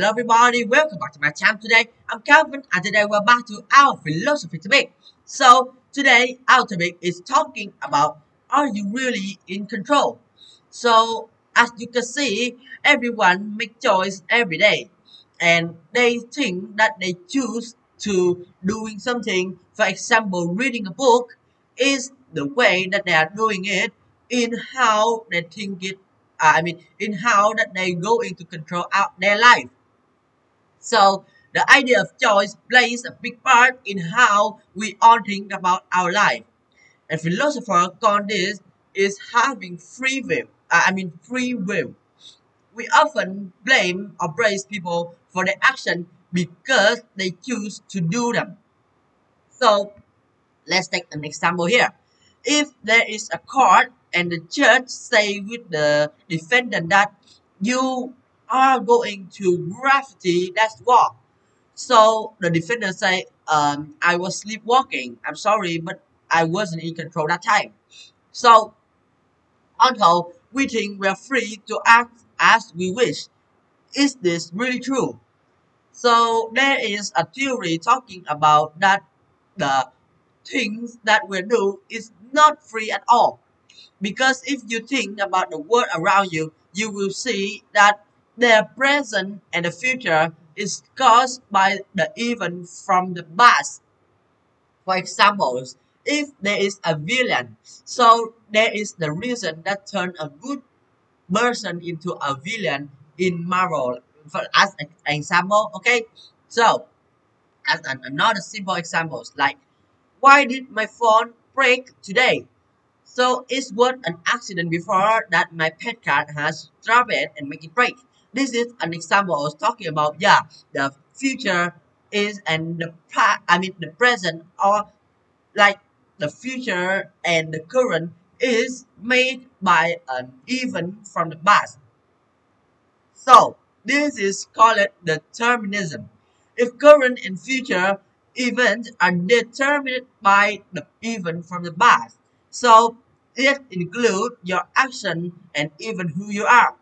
Hello everybody, welcome back to my channel. Today I'm Calvin and today we're back to our philosophy topic. So today our topic is talking about, are you really in control? So as you can see, everyone make choice every day and they think that they choose to doing something. For example, reading a book is the way that they are doing it, in how they think it, in how that they going to control out their life. So the idea of choice plays a big part in how we all think about our life. A philosopher called this is having free will. Free will. We often blame or praise people for their action because they choose to do them. So let's take an example here. If there is a court and the judge say with the defendant that you are going to gravity, that's wrong. So the defendant say, I was sleepwalking. I'm sorry, but I wasn't in control that time. So although we think we are free to act as we wish, is this really true? So there is a theory talking about that the things that we do is not free at all. Because if you think about the world around you, you will see that the present and the future is caused by the event from the past. For example, if there is a villain, so there is the reason that turn a good person into a villain in Marvel. For as an example, okay. So as another simple examples, like why did my phone break today? So it was an accident before that my pet cat has dropped it and make it break. This is an example I was talking about. Yeah, the future is and the the present, or like the future and the current is made by an event from the past. So this is called determinism. If current and future events are determined by the event from the past, so it includes your action and even who you are.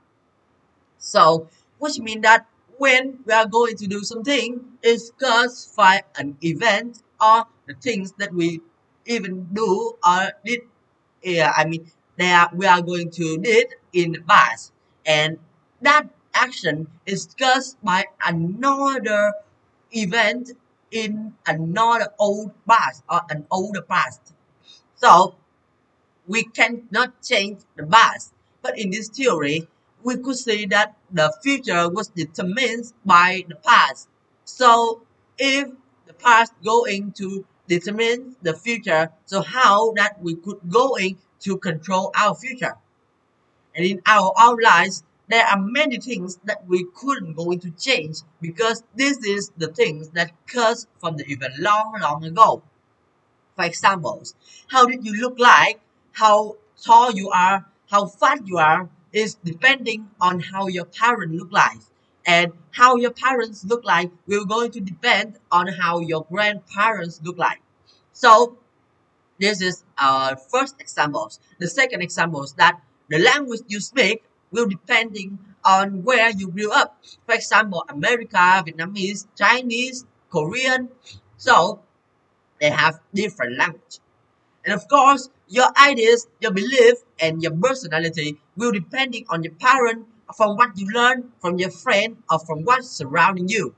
So which means that when we are going to do something, it's caused by an event or the things that we even do or did. Yeah, that we are going to did in the past, and that action is caused by another event in another old past or an older past. So we cannot change the past. But in this theory, we could say that the future was determined by the past. So if the past going to determine the future, so how that we could going to control our future? And in our lives, there are many things that we couldn't going to change because this is the things that comes from the event long, long ago. For examples, how did you look like, how tall you are, how fat you are is depending on how your parents look like. And how your parents look like will going to depend on how your grandparents look like. So this is our first examples. The second example is that the language you speak will depending on where you grew up. For example, America, Vietnamese, Chinese, Korean. So they have different language. And of course, your ideas, your belief, and your personality will depending on your parent, from what you learn, from your friend, or from what's surrounding you.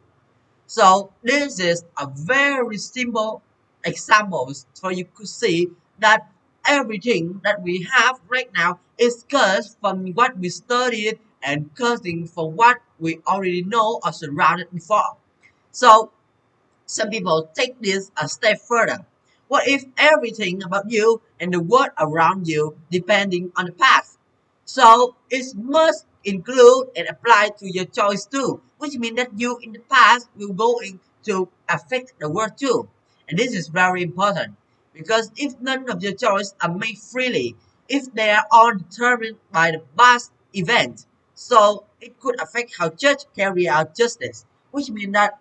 So this is a very simple examples for you to see that everything that we have right now is cursed from what we studied and cursing from what we already know or surrounded before. So some people take this a step further. What if everything about you and the world around you depending on the past? So it must include and apply to your choice too, which means that you in the past will going to affect the world too. And this is very important because if none of your choice are made freely, if they are all determined by the past event, so it could affect how judge carry out justice, which means that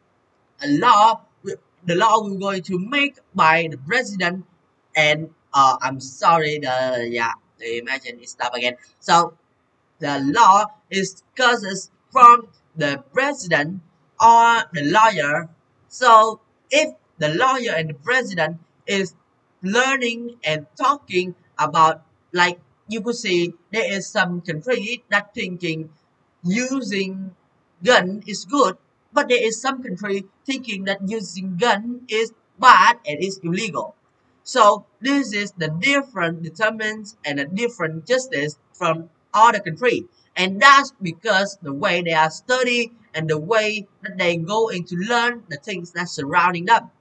a law the law we're going to make by the president. And I'm sorry, the imagine it stop again. So the law is causes from the president or the lawyer. So if the lawyer and the president is learning and talking about, like, you could say there is some country that thinking using gun is good, but there is some country thinking that using gun is bad and is illegal. So this is the different determines and a different justice from other country. And that's because the way they are studying and the way that they going to learn the things that surrounding them.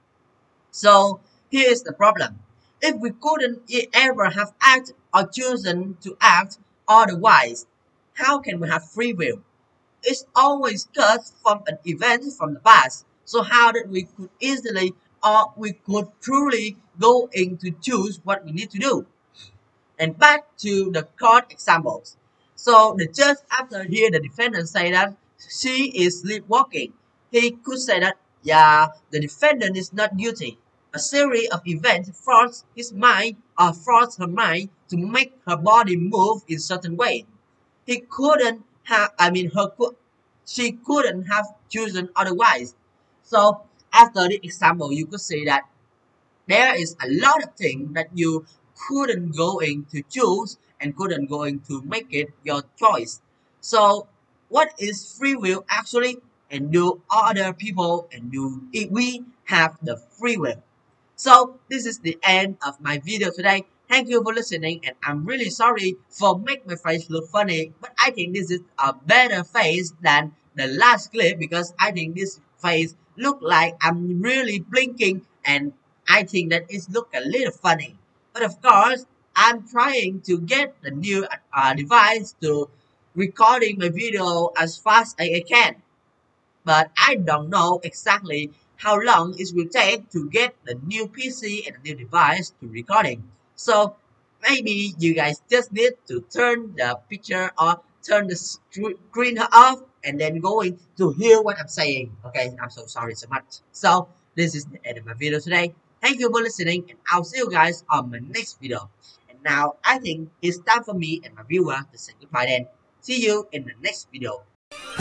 So here is the problem. If we couldn't ever have acted or chosen to act otherwise, how can we have free will? It's always caused from an event from the past. So how that we could easily or we could truly go in to choose what we need to do. And back to the court examples. So the judge, after hear the defendant say that she is sleepwalking, he could say that, yeah, the defendant is not guilty. A series of events forced his mind or forced her mind to make her body move in certain way. He couldn't have, I mean, she couldn't have chosen otherwise. So after the example, you could say that there is a lot of things that you couldn't going to choose and couldn't going to make it your choice. So what is free will actually? And do other people and do we have the free will? So this is the end of my video today. Thank you for listening, and I'm really sorry for make my face look funny, but I think this is a better face than the last clip because I think this face look like I'm really blinking, and I think that it look a little funny. But of course, I'm trying to get the new device to recording my video as fast as I can, but I don't know exactly how long it will take to get the new PC and the new device to recording. So maybe you guys just need to turn the picture or turn the screen off and then going to hear what I'm saying. Okay, I'm so sorry so much. So this is the end of my video today. Thank you for listening, and I'll see you guys on my next video. And now I think it's time for me and my viewer to say goodbye then. See you in the next video.